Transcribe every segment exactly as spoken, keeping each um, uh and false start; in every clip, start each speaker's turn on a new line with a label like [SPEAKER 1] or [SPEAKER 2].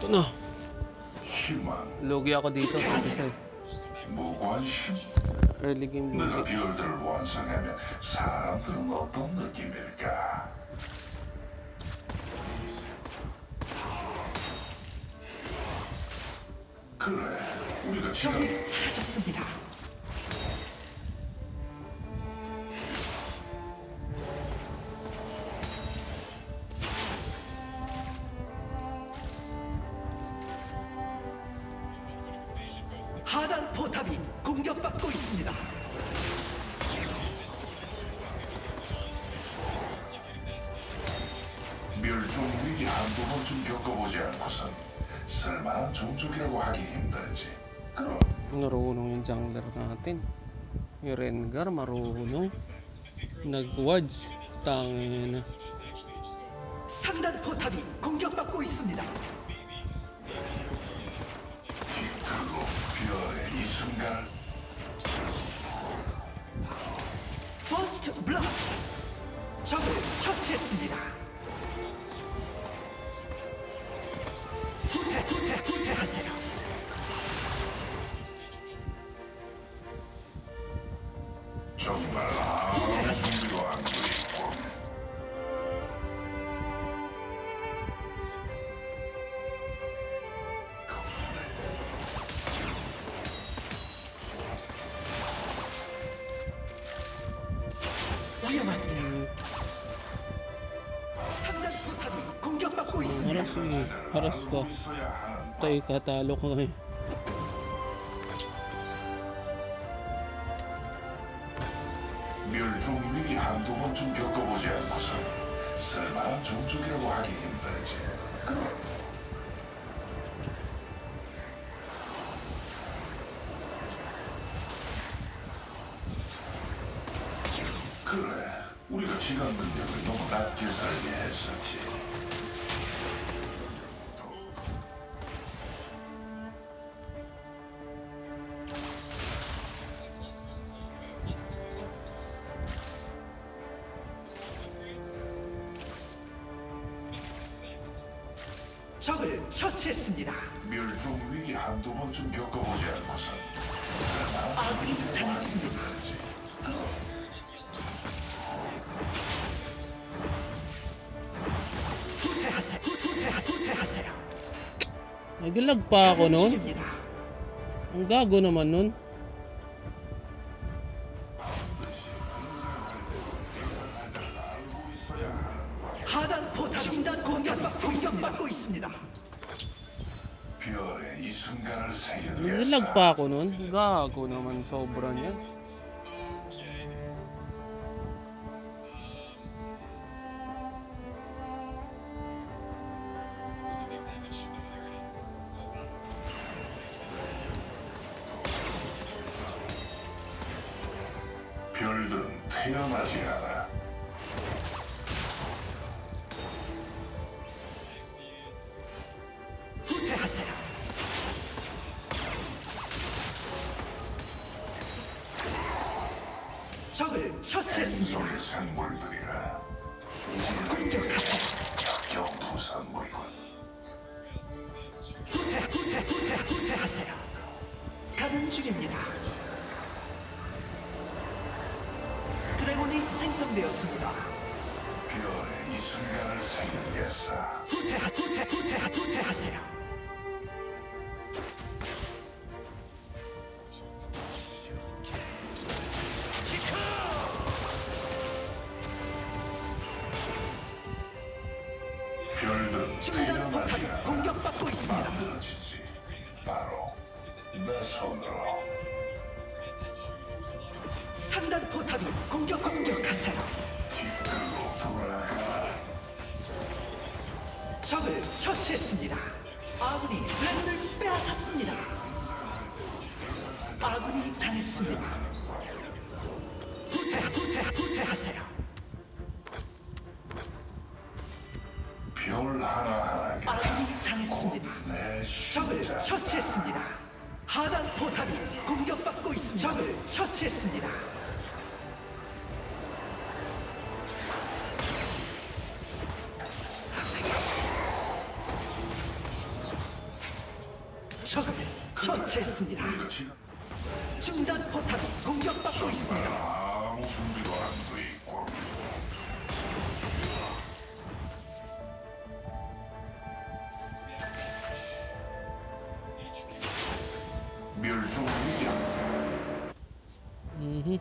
[SPEAKER 1] Ito na.
[SPEAKER 2] 희망,
[SPEAKER 1] Lugi ako dito. Kasi
[SPEAKER 2] 무관심.
[SPEAKER 1] early game
[SPEAKER 2] 내가
[SPEAKER 1] lugi.
[SPEAKER 2] 별들을 완성하면 사람들은 어떤 느낌일까? 그래, 우리가 지금
[SPEAKER 3] 적이 사라졌습니다. 하단 포탑이 공격받고 있습니다.
[SPEAKER 2] 멸종 위기 한두 번쯤 겪어보지 않고선 쓸만한 종족이라고 하기 힘들지. 그럼
[SPEAKER 1] Marunong yung jungler natin. Yung Rengar marunong. Nag-wards. Tangina.
[SPEAKER 3] 상단 포탑이 공격받고 있습니다.
[SPEAKER 2] 깃털로 별의 이 순간을
[SPEAKER 3] 퍼스트 블락. 적을 처치했습니다. 후퇴 후퇴 후퇴하세요.
[SPEAKER 2] 정말 아무 준비도 안 돼 있고
[SPEAKER 3] 위험합니다.
[SPEAKER 1] Hmm.
[SPEAKER 3] 상단 포탑이 공격받고
[SPEAKER 1] Hmm,
[SPEAKER 3] 있습니다.
[SPEAKER 1] haras eh. Haras ka.
[SPEAKER 2] 알고 있어야 하는
[SPEAKER 1] Tayo ka. Talo ka ngayon.
[SPEAKER 2] 멸종 위기 한두 번쯤 겪어보지 않고서 쓸만한 종족이라고 하기 힘들지. 그럼 그래, 우리가 시간 능력을 너무 낮게 살게 했었지.
[SPEAKER 3] 적을 처치했습니다.
[SPEAKER 2] 멸종 위기 한두 번쯤 겪어보지 않고서 쓸만한
[SPEAKER 3] 아군이
[SPEAKER 2] 종족이라고 하기
[SPEAKER 3] 당했습니다.
[SPEAKER 2] 힘들지.
[SPEAKER 3] 후퇴하세요. 후퇴, 후퇴하세요.
[SPEAKER 1] Naglag pa ako nun.
[SPEAKER 3] 중입니다.
[SPEAKER 1] Ang gago naman nun.
[SPEAKER 2] 알고 있어야 하는 법.
[SPEAKER 3] 하단 포탑 중단 공격받고 공격받고 있습니다.
[SPEAKER 2] 별의 이 순간을
[SPEAKER 1] Naglag
[SPEAKER 2] 새겨두겠어.
[SPEAKER 1] pa ako nun. Gago naman. Sobra niya.
[SPEAKER 2] 별들은 태어나지 않아.
[SPEAKER 3] 후퇴하세요. 적을 처치했습니다.
[SPEAKER 2] 뱃속의 생물들이라
[SPEAKER 3] 공격하세요.
[SPEAKER 2] 역경 부산물이군.
[SPEAKER 3] 후퇴, 후퇴, 후퇴, 후퇴하세요. 가는 중입니다. 드래곤이 생성되었습니다.
[SPEAKER 2] 별의 이 순간을 새겨두겠어.
[SPEAKER 3] 후퇴하, 후퇴, 후퇴하, 후퇴하세요.
[SPEAKER 2] 별들은
[SPEAKER 3] 중단
[SPEAKER 2] 태어나지
[SPEAKER 3] 포탑이
[SPEAKER 2] 않아.
[SPEAKER 3] 공격받고 있습니다.
[SPEAKER 2] 만들어지지. 바로 내 손으로.
[SPEAKER 3] 상단 포탑이 공격 공격하세요.
[SPEAKER 2] 깃들로 돌아가.
[SPEAKER 3] 적을 처치했습니다. 아군이 드래곤을 빼앗았습니다. 아군이 당했습니다. 후퇴, 후퇴, 후퇴하세요.
[SPEAKER 2] 별 하나하나가
[SPEAKER 3] 아군이 당했습니다.
[SPEAKER 2] 내
[SPEAKER 3] 적을
[SPEAKER 2] 심장.
[SPEAKER 3] 처치했습니다. 하단 포탑이 공격받고 있습니다. 적을 처치했습니다. 적을 처치했습니다.
[SPEAKER 2] 우리가 지금
[SPEAKER 3] 중단 포탑이 공격받고 있습니다.
[SPEAKER 2] 아무 준비도 안 돼 있고. 멸종 위기야.
[SPEAKER 1] 음흠.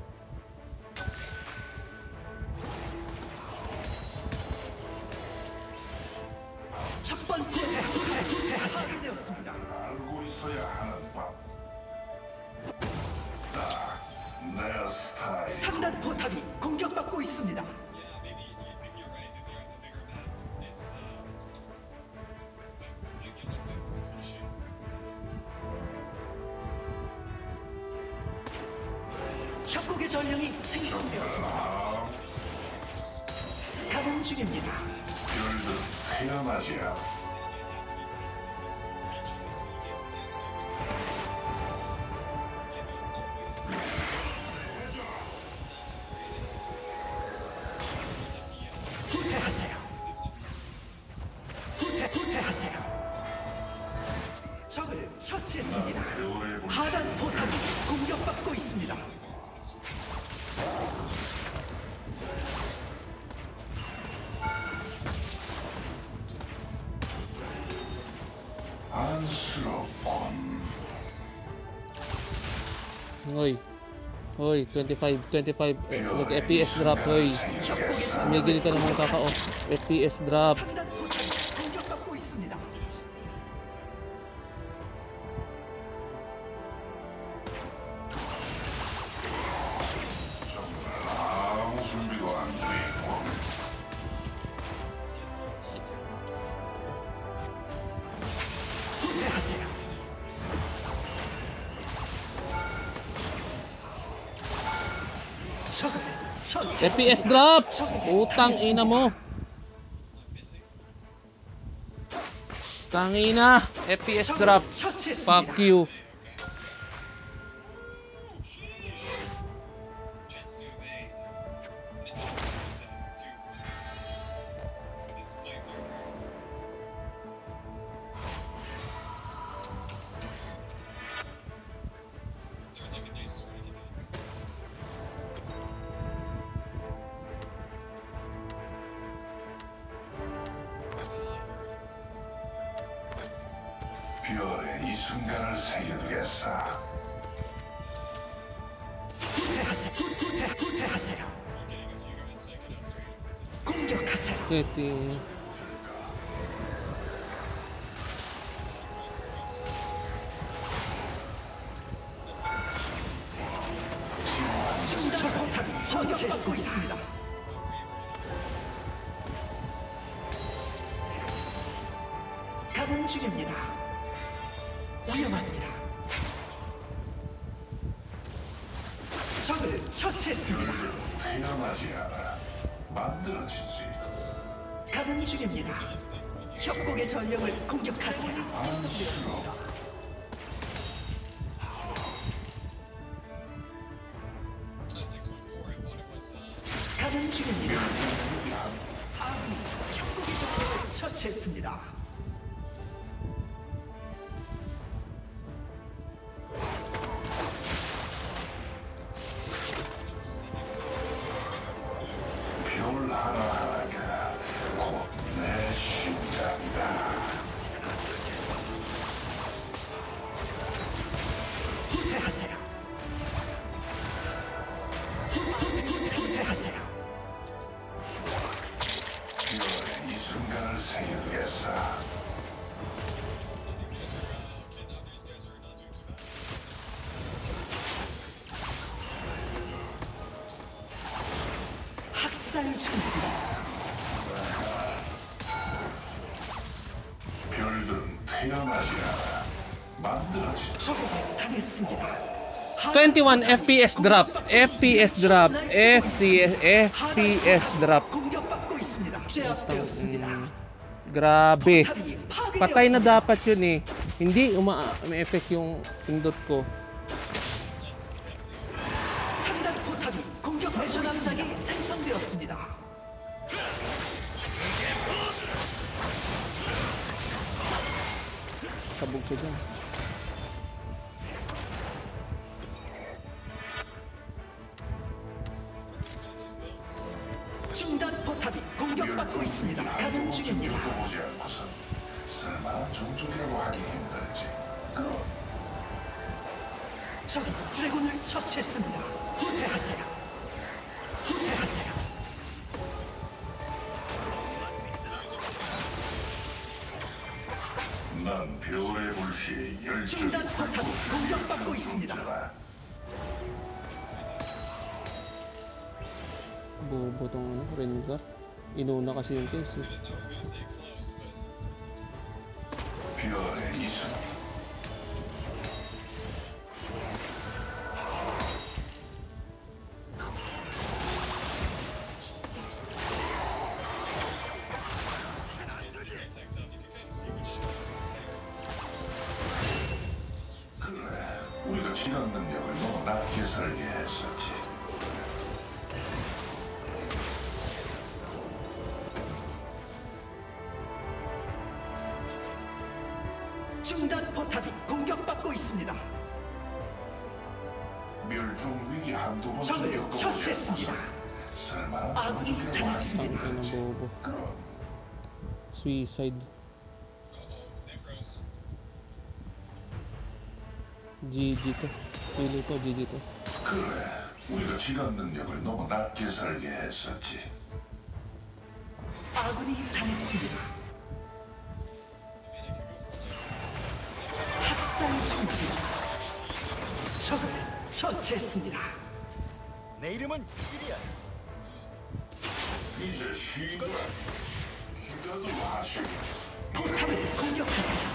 [SPEAKER 3] 첫 번째 해하세요. 파괴되었습니다.
[SPEAKER 2] 알고 있어야 하는 법. 딱내 스타일.
[SPEAKER 3] 삼단 포탑이 공격받고 있습니다. 협곡의 전령이 생성되었습니다.
[SPEAKER 2] 아,
[SPEAKER 3] 가동 중입니다.
[SPEAKER 2] 별들 태어나지 않아.
[SPEAKER 3] 후퇴하세요. 후퇴, 후퇴하세요. 적을 처치했습니다.
[SPEAKER 2] 배우의 볼
[SPEAKER 3] 하단 포탑이 공격받고 있습니다.
[SPEAKER 2] 안쓰럽군.
[SPEAKER 1] Hoy. Hoy, twenty-five, twenty-five. Eh, nag-F P S drop, hoy. Tumigil ka naman kaka-off. F P S drop.
[SPEAKER 3] 삼단 포탑이 공격받고 있습니다.
[SPEAKER 2] 아무 준비도 안 돼 있고.
[SPEAKER 3] 후퇴하세요. 적을 처치.
[SPEAKER 1] F P S drop! Utang ina mo. Tangina. F P S drop.
[SPEAKER 3] 처치했습니다.
[SPEAKER 1] Fuck you.
[SPEAKER 2] 별에 이 순간을 새겨두겠어.
[SPEAKER 3] 후퇴하세요. 후퇴, 후퇴하세요. 공격하세요.
[SPEAKER 1] thirty.
[SPEAKER 3] 중단 포탑이 처치했고 있습니다. 가동 중입니다. 위험합니다. 적을 처치했습니다.
[SPEAKER 2] 별들 태어나지 않아. 만들어지지.
[SPEAKER 3] 가동 중입니다. 협곡의 전령을 공격하세요.
[SPEAKER 2] 안쓰럽군.
[SPEAKER 3] 가동 중입니다. 아군이 협곡의 전령을 처치했습니다.
[SPEAKER 2] 별 하나하나가 곧 내 심장이다.
[SPEAKER 3] 후퇴하세요. 후퇴하세요.
[SPEAKER 2] 별에 이 순간을 새겨두겠어.
[SPEAKER 3] 학살 중입니다.
[SPEAKER 2] 별들은 태어나지 않아. 만들어지지.
[SPEAKER 3] 적에게 당했습니다.
[SPEAKER 1] twenty-one F P S drop. F P S drop. F P S F P S drop.
[SPEAKER 3] 공격받고 있습니다. 제압되었습니다.
[SPEAKER 1] Mm, grabe. Patay na dapat yun eh. Hindi uma-effect yung pindot ko.
[SPEAKER 3] 삼단 포탑이 공격 배전함장이 생성되었습니다.
[SPEAKER 1] Sabog siya dyan.
[SPEAKER 2] 쓸만한 종족이라고 하기 힘들지. 그럼
[SPEAKER 3] 적이 드래곤을 처치했습니다. 후퇴하세요. 후퇴하세요.
[SPEAKER 2] 난 별의 불씨의 열정이
[SPEAKER 3] 중단 포탑이 공격받고
[SPEAKER 2] 불꽃을
[SPEAKER 3] 있습니다.
[SPEAKER 2] 존재다.
[SPEAKER 1] Bobo tong ano, Rengar. Inuna kasi yung case eh.
[SPEAKER 2] 별의 이승. 그래, 우리가 지원 능력을 너무 낮게 설계했었지.
[SPEAKER 3] 중단 포탑이 공격받고 있습니다.
[SPEAKER 2] 멸종 위기 한두 번쯤
[SPEAKER 3] 적을
[SPEAKER 2] 겪어보지
[SPEAKER 3] 처치했습니다.
[SPEAKER 2] 않고서 쓸만한
[SPEAKER 3] 아군이
[SPEAKER 2] 종족이라고 하기
[SPEAKER 3] 당했습니다.
[SPEAKER 1] Tangin ng
[SPEAKER 2] 힘들지.
[SPEAKER 1] bobo.
[SPEAKER 2] 그럼
[SPEAKER 1] Suicide. G G to. Pili to, G G to.
[SPEAKER 2] 그래, 우리가 지원 능력을 너무 낮게 설계했었지.
[SPEAKER 3] 아군이 당했습니다. 학살 중입니다. 적을 처치했습니다.
[SPEAKER 4] 내 이름은 이리야.
[SPEAKER 2] 이제 시작. 기가도 하시고.
[SPEAKER 3] 포탑을 공격하세요.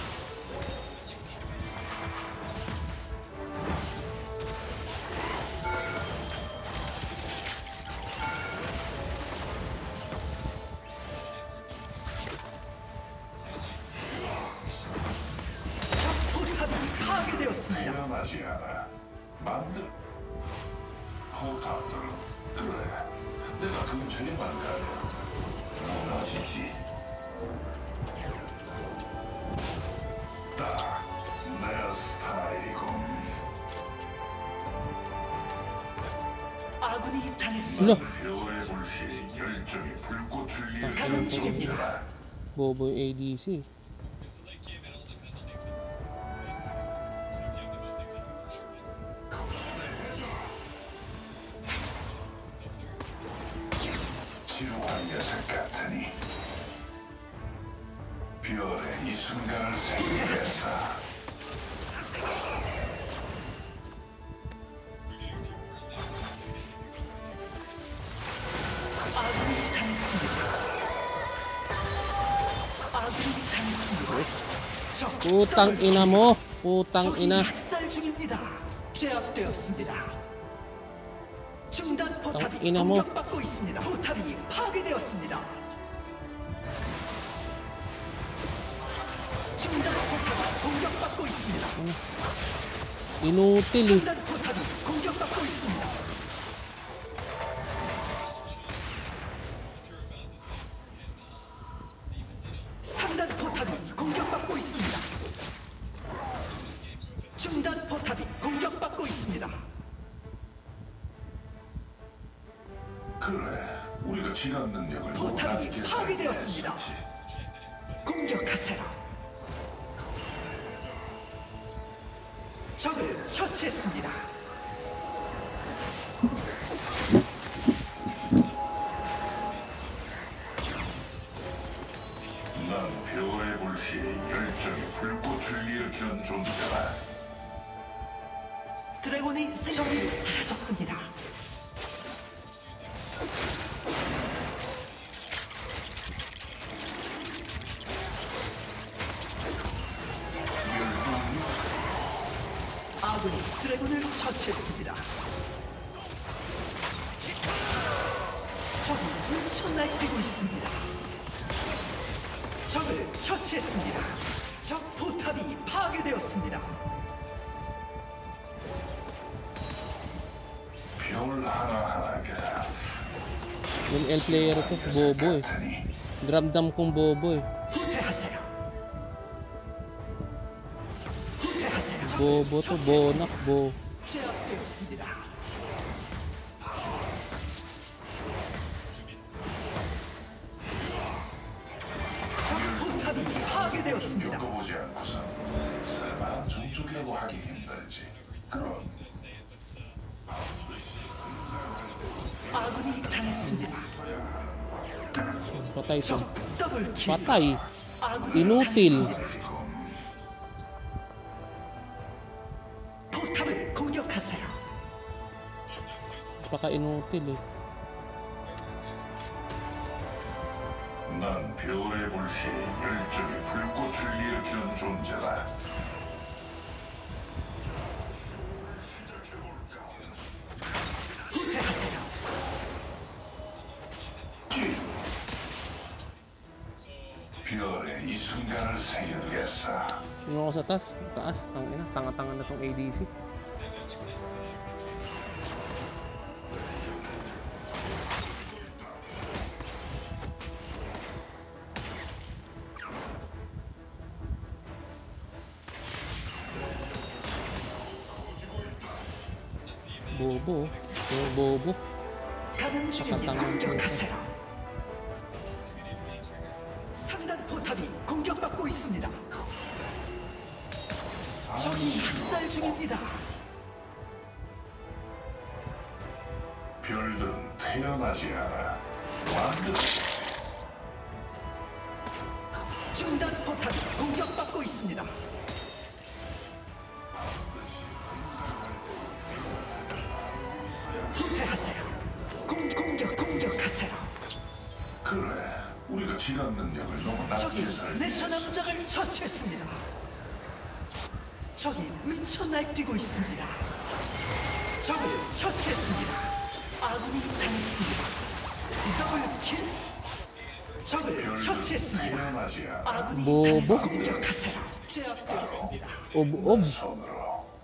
[SPEAKER 3] 적 포탑이 파괴되었습니다.
[SPEAKER 2] 미안하지 않아. 만들 포탑들은 그래. 내가 근처에만 가면 무너지지. 딱 내 스타일이군.
[SPEAKER 3] 아군이 당했습니다.
[SPEAKER 2] 별의 불씨의 열정이 불꽃을
[SPEAKER 3] 가는
[SPEAKER 2] 일으키는
[SPEAKER 3] 중입니다.
[SPEAKER 2] 존재다.
[SPEAKER 1] Bobo yung A D C.
[SPEAKER 2] 지루한 녀석 같으니 별의 이 순간을 생각했어.
[SPEAKER 3] 아군이 당했습니다. 아군이 당했습니다. 적
[SPEAKER 1] Putang ina mo! Putang
[SPEAKER 3] 적이
[SPEAKER 1] ina!
[SPEAKER 3] 학살 중입니다. 제압되었습니다. 중단 포탑이
[SPEAKER 1] ina mo.
[SPEAKER 3] 공격받고 있습니다. 포탑이 파괴되었습니다. 중단 포탑이 공격받고 있습니다.
[SPEAKER 1] Inutil eh.
[SPEAKER 3] 중단 포탑이 공격받고 있습니다. 상단 포탑이 공격받고 있습니다. 중단 포탑이 공격받고 있습니다.
[SPEAKER 2] 그래, 우리가 지원 능력을 너무
[SPEAKER 3] 포탑이
[SPEAKER 2] 낮게
[SPEAKER 3] 파괴되었습니다.
[SPEAKER 2] 설계했었지.
[SPEAKER 3] 공격하세요. 적을 처치했습니다.
[SPEAKER 2] 난 별의 불씨의 열정이 불꽃을 일으키는 존재다.
[SPEAKER 3] 드래곤이 생명이 사라졌습니다.
[SPEAKER 2] 멸종
[SPEAKER 3] 아군이 드래곤을 처치했습니다. 적이 훔쳐 날뛰고 있습니다. 적을 처치했습니다. 적 포탑이 파괴되었습니다.
[SPEAKER 2] 별 하나하나가
[SPEAKER 1] Yung L player to, bobo eh.
[SPEAKER 2] 같으니
[SPEAKER 1] Dramdam kong bobo eh.
[SPEAKER 3] 후퇴하세요. 후퇴하세요.
[SPEAKER 1] Bobo to, bonak, bo.
[SPEAKER 3] 제압되었습니다. 적 포탑이 파괴 파괴되었습니다.
[SPEAKER 2] 겪어보지 않고선 쓸만한 종족이라고 하기 힘들지. 그럼
[SPEAKER 3] 아군이 당했습니다.
[SPEAKER 1] Patay to.
[SPEAKER 3] 적 더블킬.
[SPEAKER 1] Patay.
[SPEAKER 3] 아군이
[SPEAKER 1] Inutil.
[SPEAKER 3] 당했습니다. 포탑을 공격하세요.
[SPEAKER 1] Paka-inutil eh.
[SPEAKER 2] 난 별의 불씨에 열정의 불꽃을 일으키는 존재다.
[SPEAKER 3] 후퇴하세요.
[SPEAKER 2] 지. 별의 이 순간을 새겨두겠어.
[SPEAKER 1] Yung ako sa taas. Taas. Tangina. Tanga-tanga na tong A D C. Bobo. Oh, bobo.
[SPEAKER 3] 가는 중입니다.
[SPEAKER 1] 잠깐, 잠깐.
[SPEAKER 3] 공격하세요. 상단 포탑이 공격받고 있습니다. 적이 학살 중입니다.
[SPEAKER 2] 별들은 태어나지 않아. 만들어.
[SPEAKER 3] 중단 포탑이 공격받고 있습니다. 후퇴하세요. 공, 공격, 공격하세요.
[SPEAKER 2] 그래. 우리가 진압 능력을 너무
[SPEAKER 3] 적이
[SPEAKER 2] 낮게 살고
[SPEAKER 3] 내
[SPEAKER 2] 있었지.
[SPEAKER 3] 전함장을 처치했습니다. 적이 미쳐 날뛰고 있습니다. 적을 처치했습니다. 아군이 당했습니다. 더블킬. 적을
[SPEAKER 2] 별들은
[SPEAKER 3] 처치했습니다.
[SPEAKER 2] 태어나지 않아.
[SPEAKER 3] 아군이
[SPEAKER 1] 뭐,
[SPEAKER 3] 당했습니다.
[SPEAKER 1] 뭐?
[SPEAKER 3] 공격하세요. 제압되었습니다.
[SPEAKER 1] Ob, ob.
[SPEAKER 2] 손으로.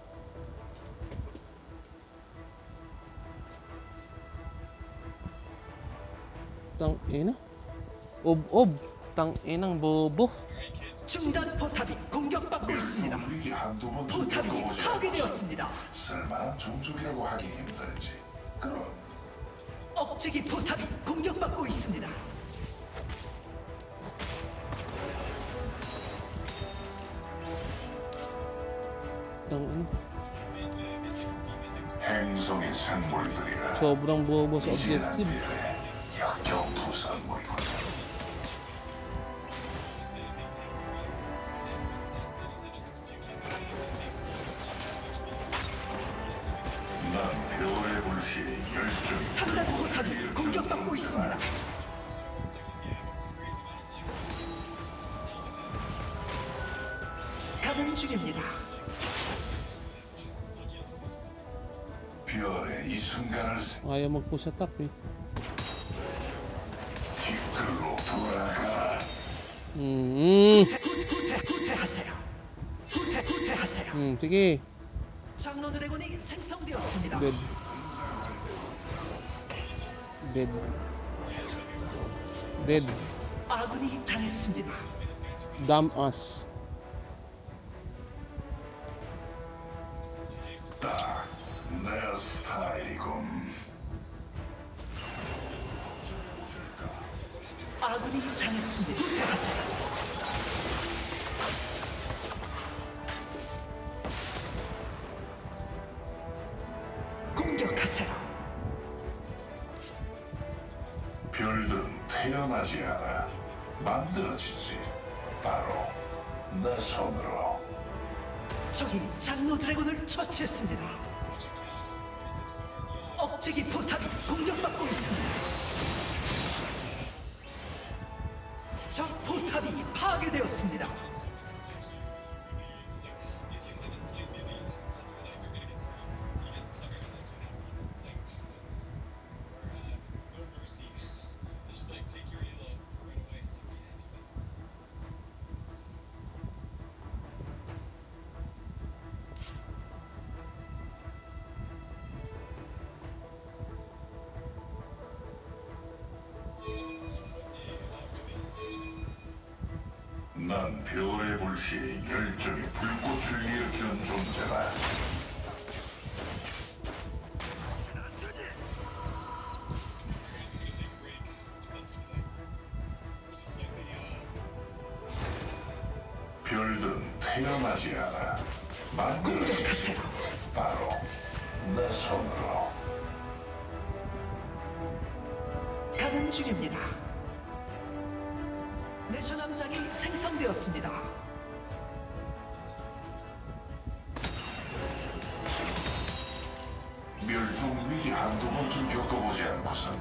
[SPEAKER 1] Tangina. Ob, ob. Tanginang bobo.
[SPEAKER 3] 중단 포탑이 공격받고 있습니다.
[SPEAKER 2] 우리 한두 번쯤
[SPEAKER 3] 포탑이
[SPEAKER 2] 겪어보지
[SPEAKER 3] 파괴되었습니다.
[SPEAKER 2] 않고선 쓸만한 종족이라고 하기 힘들지. 그럼
[SPEAKER 3] 억제기 포탑이 공격받고 있습니다.
[SPEAKER 1] Tangina.
[SPEAKER 2] 행성의 생물들이라.
[SPEAKER 1] Sobrang bobo sa
[SPEAKER 2] 이제는
[SPEAKER 1] objective.
[SPEAKER 2] 미래 역경 부산물이군. 난 별의 불씨에 열정이
[SPEAKER 3] 상단 포탑이 공격받고 있습니다. 가는 중입니다.
[SPEAKER 2] 별의 이 순간을
[SPEAKER 1] Ayaw mag-push sa top eh.
[SPEAKER 2] 뒤끌로 돌아가.
[SPEAKER 1] Mm.
[SPEAKER 3] 후퇴, 후퇴하세요. 후퇴, 후퇴하세요.
[SPEAKER 1] Hmm, sige.
[SPEAKER 3] 장로 드래곤이 생성되었습니다.
[SPEAKER 1] Dead. Dead. Dead.
[SPEAKER 3] 아군이 당했습니다.
[SPEAKER 1] Damn us.
[SPEAKER 2] 딱 내 스타일이군.
[SPEAKER 3] 아군이 당했습니다. 후퇴하세요. 공격하세요.
[SPEAKER 2] 별들은 태어나지 않아. 만들어지지. 바로 내 손으로.
[SPEAKER 3] 적이 장로 드래곤을 처치했습니다. 억제기 포탑이 공격받고 있습니다. 적 포탑이 파괴되었습니다.
[SPEAKER 2] 난 별의 불씨에 열정이 불꽃을 일으키는 존재다. 별들은 태어나지 않아. 만들어지지.
[SPEAKER 3] 공격하세요.
[SPEAKER 2] 바로 내 손으로.
[SPEAKER 3] 가는 중입니다. 내셔 함장이 생성되었습니다.
[SPEAKER 2] 멸종 위기 한두 번쯤 겪어보지 않고선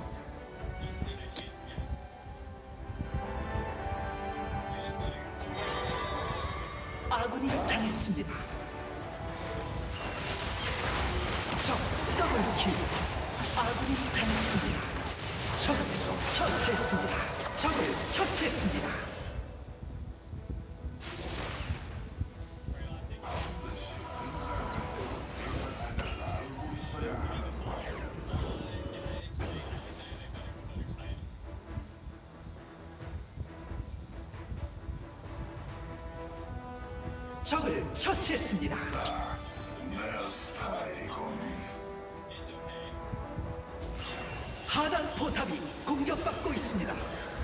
[SPEAKER 3] 아군이 당했습니다. 적 더블킬. 아군이 당했습니다. 적을 처치했습니다. 적을 처치했습니다.
[SPEAKER 2] 알고 있어야 하는 거야.
[SPEAKER 3] 적을 처치했습니다.
[SPEAKER 2] 내 스타일이군.
[SPEAKER 3] 하단 포탑이 공격받고 있습니다.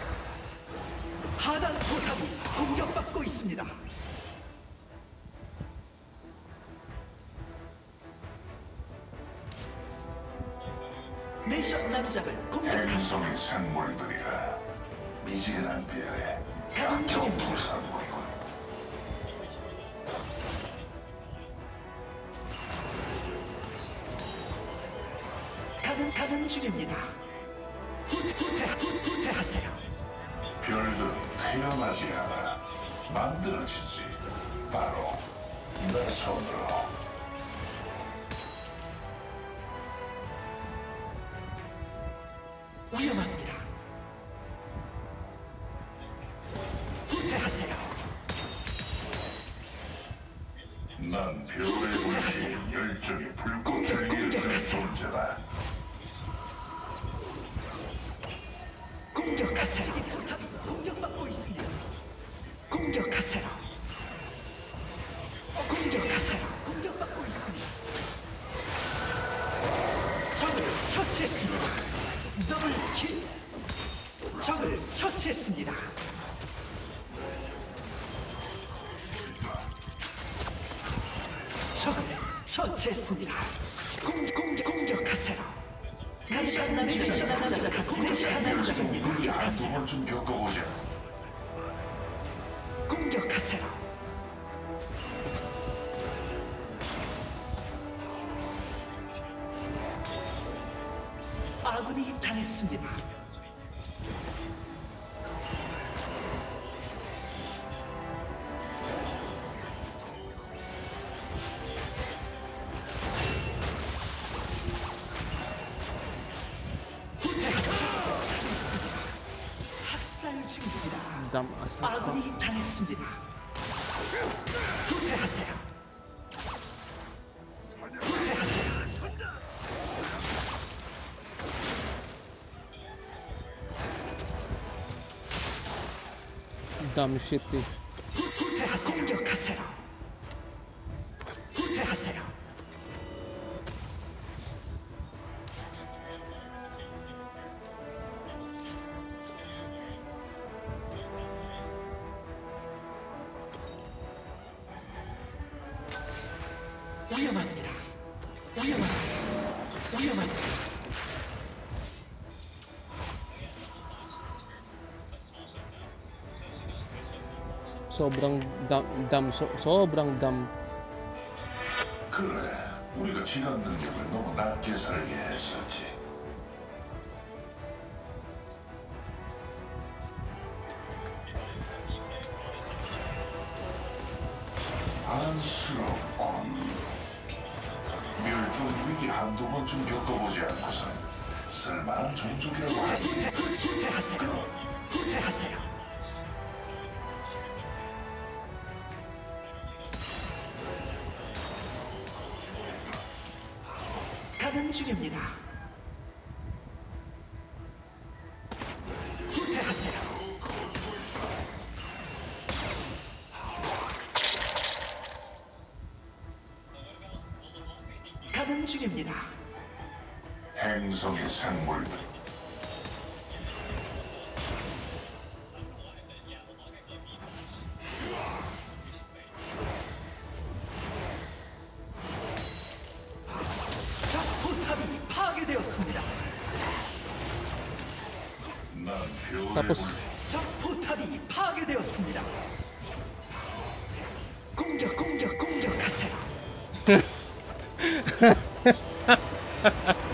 [SPEAKER 3] 하단 포탑이 공격받고 있습니다. 내셔 남작을 공격합니다.
[SPEAKER 2] 행성의 생물들이라 미지근한 별에
[SPEAKER 3] 가는
[SPEAKER 2] 약점
[SPEAKER 3] 중입니다.
[SPEAKER 2] 부산물이군.
[SPEAKER 3] 가는 가는 중입니다. 후퇴 후퇴 후퇴하세요.
[SPEAKER 2] 별들은 태어나지 않아. 만들어지지. 바로 내 손으로.
[SPEAKER 3] 위험합니다. 후퇴하세요.
[SPEAKER 2] 난 별의 불씨에 열정이 불꽃을 일으키는 존재다.
[SPEAKER 3] 공격하세요. 포탑이 공격받고 있습니다. 공격하세요. 공격하세요. 공격받고 있습니다. 적을 처치했습니다. 더블킬. 적을 처치했습니다. 적을 처치했습니다. 공, 공, 공격하세요. 미션 미션 남자가 공격하는
[SPEAKER 2] 멸종
[SPEAKER 3] 중입니다.
[SPEAKER 2] 위기 한두
[SPEAKER 3] 공격하세요.
[SPEAKER 2] 번쯤 겪어보자.
[SPEAKER 3] 공격하세요. 아군이 당했습니다. 학살 중입니다.
[SPEAKER 1] Dam as.
[SPEAKER 3] 아군이 당했습니다. 후퇴하세요. 후퇴하세요.
[SPEAKER 1] Dam shit eh.
[SPEAKER 3] 후퇴하세요. 공격하세요. 후퇴하세요. 위험합니다. 위험합니다. 위험합니다.
[SPEAKER 1] Sobrang dam, dam so, sobrang dam.
[SPEAKER 2] 그래, 우리가 진화 능력을 너무 낮게 설계했었지. 안쓰럽군. 멸종 위기 한두 번쯤 겪어보지 않고선 쓸만한 종족이라고 하기
[SPEAKER 3] 후퇴하세요. 후퇴하세요. 가는 중입니다. 후퇴하세요. 가는 중입니다.
[SPEAKER 2] 행성의 생물들.
[SPEAKER 1] tapos
[SPEAKER 3] 적 포탑이 파괴되었습니다. 공격, 공격, 공격하세요.